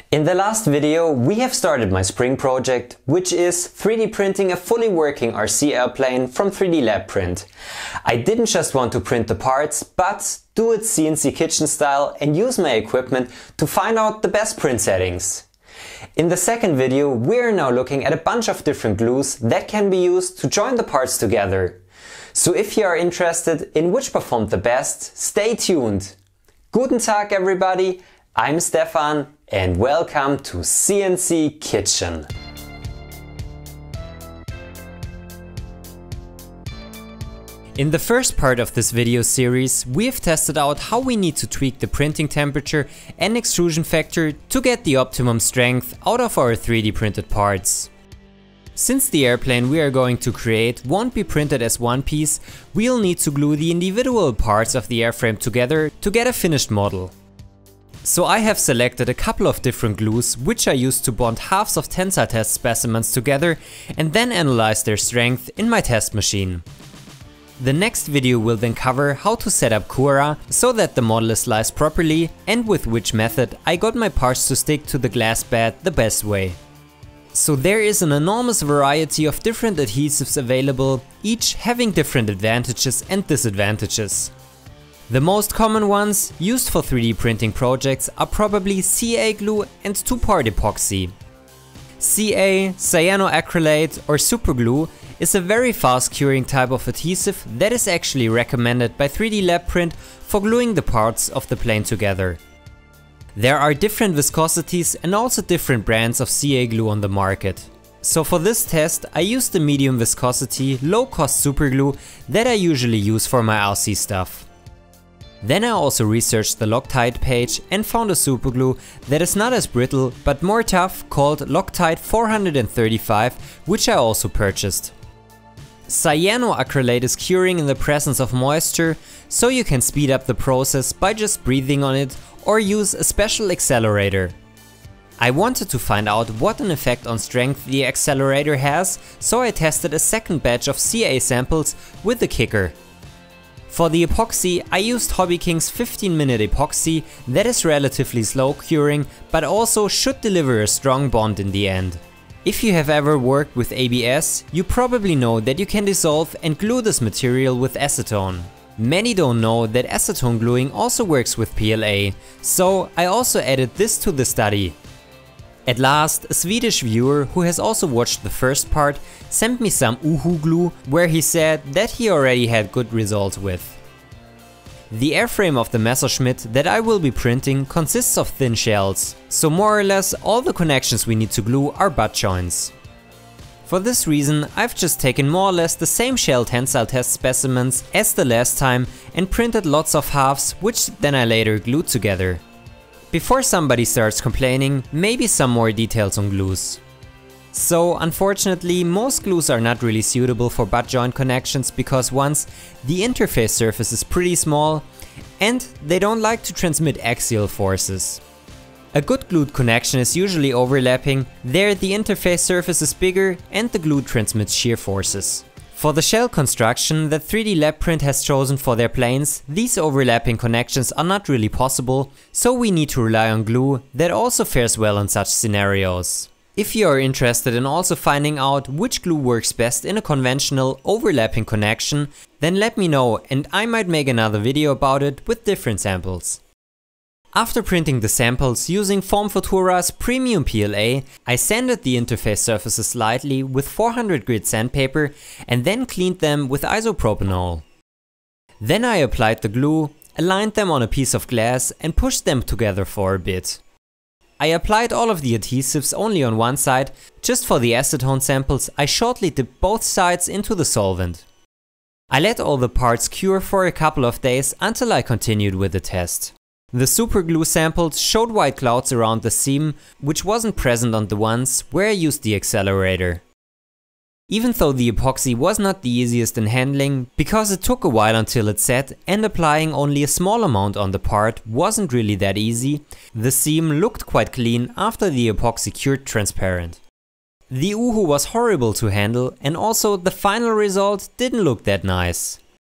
In the last video we have started my spring project, which is 3D printing a fully working RC airplane from 3D Lab Print. I didn't just want to print the parts, but do it CNC kitchen style and use my equipment to find out the best print settings. In the second video we are now looking at a bunch of different glues that can be used to join the parts together. So if you are interested in which performed the best, stay tuned! Guten Tag everybody, I'm Stefan and welcome to CNC Kitchen. In the first part of this video series, we have tested out how we need to tweak the printing temperature and extrusion factor to get the optimum strength out of our 3D printed parts. Since the airplane we are going to create won't be printed as one piece, we'll need to glue the individual parts of the airframe together to get a finished model. So I have selected a couple of different glues which I used to bond halves of tensile test specimens together and then analyze their strength in my test machine. The next video will then cover how to set up Cura so that the model is sliced properly and with which method I got my parts to stick to the glass bed the best way. So there is an enormous variety of different adhesives available, each having different advantages and disadvantages. The most common ones used for 3D printing projects are probably CA glue and two-part epoxy. CA, cyanoacrylate or superglue is a very fast curing type of adhesive that is actually recommended by 3D Lab Print for gluing the parts of the plane together. There are different viscosities and also different brands of CA glue on the market. So for this test I used the medium viscosity, low-cost superglue that I usually use for my RC stuff. Then I also researched the Loctite page and found a superglue that is not as brittle but more tough called Loctite 435, which I also purchased. Cyanoacrylate is curing in the presence of moisture, so you can speed up the process by just breathing on it or use a special accelerator. I wanted to find out what an effect on strength the accelerator has, so I tested a second batch of CA samples with the kicker. For the epoxy I used Hobby King's 15-minute epoxy that is relatively slow curing but also should deliver a strong bond in the end. If you have ever worked with ABS, you probably know that you can dissolve and glue this material with acetone. Many don't know that acetone gluing also works with PLA, so I also added this to the study. At last, a Swedish viewer who has also watched the first part sent me some Uhu glue where he said that he already had good results with. The airframe of the Messerschmitt that I will be printing consists of thin shells, so more or less all the connections we need to glue are butt joints. For this reason I've just taken more or less the same shell tensile test specimens as the last time and printed lots of halves which then I later glued together. Before somebody starts complaining, maybe some more details on glues. So unfortunately most glues are not really suitable for butt joint connections because once the interface surface is pretty small and they don't like to transmit axial forces. A good glued connection is usually overlapping, there the interface surface is bigger and the glue transmits shear forces. For the shell construction that 3D Lab Print has chosen for their planes, these overlapping connections are not really possible, so we need to rely on glue that also fares well in such scenarios. If you are interested in also finding out which glue works best in a conventional overlapping connection, then let me know and I might make another video about it with different samples. After printing the samples using Form Futura's premium PLA, I sanded the interface surfaces slightly with 400 grit sandpaper and then cleaned them with isopropanol. Then I applied the glue, aligned them on a piece of glass and pushed them together for a bit. I applied all of the adhesives only on one side, just for the acetone samples I shortly dipped both sides into the solvent. I let all the parts cure for a couple of days until I continued with the test. The superglue samples showed white clouds around the seam, which wasn't present on the ones where I used the accelerator. Even though the epoxy was not the easiest in handling, because it took a while until it set and applying only a small amount on the part wasn't really that easy, the seam looked quite clean after the epoxy cured transparent. The Uhu was horrible to handle and also the final result didn't look that nice.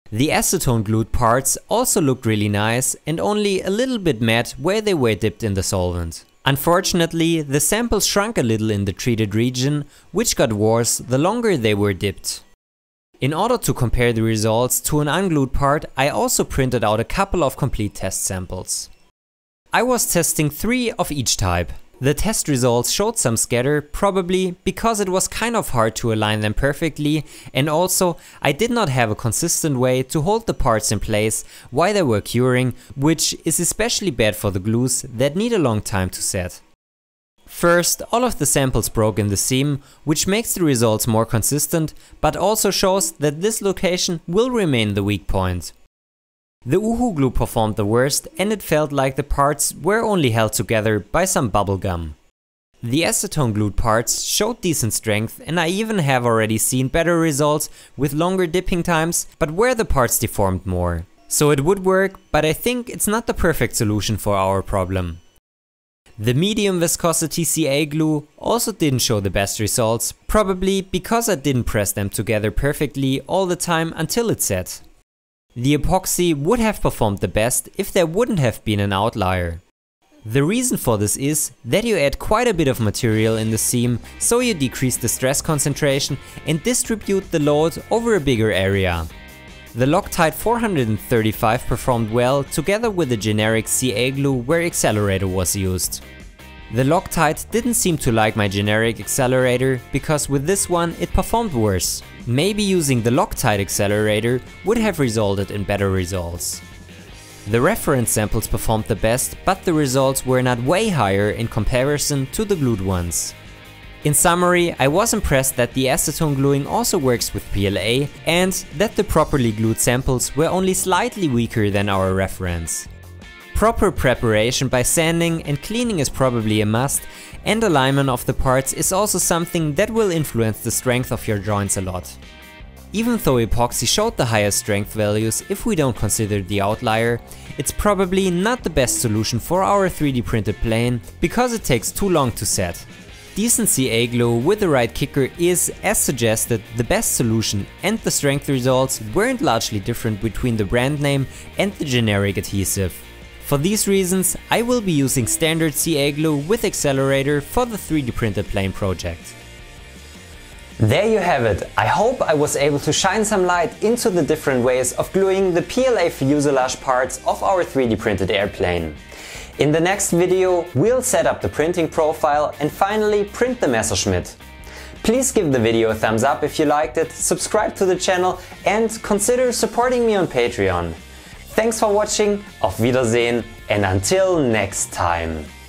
The acetone glued parts also looked really nice and only a little bit matte where they were dipped in the solvent. Unfortunately, the samples shrunk a little in the treated region, which got worse the longer they were dipped. In order to compare the results to an unglued part, I also printed out a couple of complete test samples. I was testing 3 of each type. The test results showed some scatter, probably because it was kind of hard to align them perfectly, and also I did not have a consistent way to hold the parts in place while they were curing, which is especially bad for the glues that need a long time to set. First, all of the samples broke in the seam, which makes the results more consistent, but also shows that this location will remain the weak point. The Uhu glue performed the worst, and it felt like the parts were only held together by some bubble gum. The acetone glued parts showed decent strength, and I even have already seen better results with longer dipping times, but where the parts deformed more. So it would work, but I think it's not the perfect solution for our problem. The medium viscosity CA glue also didn't show the best results, probably because I didn't press them together perfectly all the time until it set. The epoxy would have performed the best if there wouldn't have been an outlier. The reason for this is that you add quite a bit of material in the seam, so you decrease the stress concentration and distribute the load over a bigger area. The Loctite 435 performed well together with the generic CA glue where accelerator was used. The Loctite didn't seem to like my generic accelerator because with this one it performed worse. Maybe using the Loctite accelerator would have resulted in better results. The reference samples performed the best, but the results were not way higher in comparison to the glued ones. In summary, I was impressed that the acetone gluing also works with PLA and that the properly glued samples were only slightly weaker than our reference. Proper preparation by sanding and cleaning is probably a must, and alignment of the parts is also something that will influence the strength of your joints a lot. Even though epoxy showed the highest strength values if we don't consider the outlier, it's probably not the best solution for our 3D printed plane because it takes too long to set. Decent CA glue with the right kicker is, as suggested, the best solution, and the strength results weren't largely different between the brand name and the generic adhesive. For these reasons, I will be using standard CA glue with accelerator for the 3D printed plane project. There you have it. I hope I was able to shine some light into the different ways of gluing the PLA fuselage parts of our 3D printed airplane. In the next video, we'll set up the printing profile and finally print the Messerschmitt. Please give the video a thumbs up if you liked it, subscribe to the channel and consider supporting me on Patreon. Thanks for watching, auf Wiedersehen and until next time.